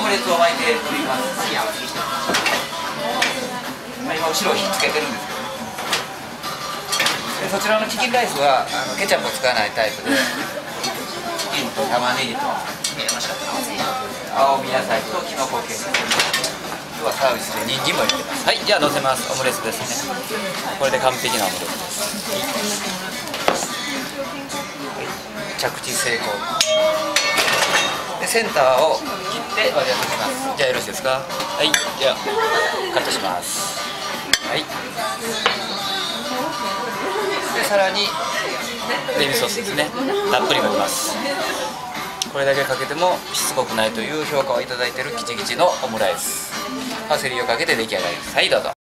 ムレツを巻いております。今後ろをひっつけてるんですけど、そちらのチキンライスはケチャップを使わないタイプで、チキンと玉ねぎと青み野菜とキノコ系、今日はサービスで人参も入れてます。はい、じゃあ乗せます。オムレツですね。これで完璧なオムレツです。はい、着地成功で、センターを切って割り当てます。じゃあよろしいですか。はい、じゃあカットします。はい、でさらにデミソースですね、たっぷりかけます。これだけかけてもしつこくないという評価をいただいているキチキチのオムライス、パセリをかけて出来上がりです。はい、どうぞ。